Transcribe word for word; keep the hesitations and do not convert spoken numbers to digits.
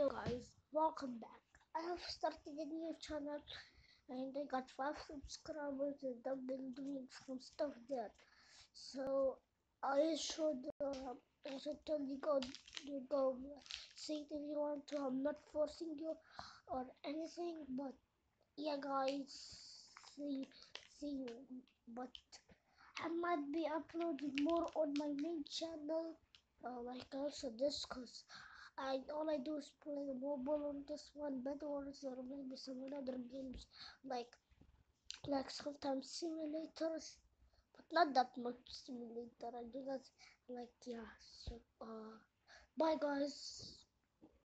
Guys, welcome back. I have started a new channel and I got five subscribers and I've been doing some stuff there. So I should uh, I should tell you go you go say it if you want to. I'm not forcing you or anything, but yeah, guys, see see you. But I might be uploading more on my main channel, uh, like also this, cause I all I do is play mobile on this one, Bed Wars, or maybe some other games like like sometimes simulators, but not that much simulator. I do that like yeah. So uh, bye guys.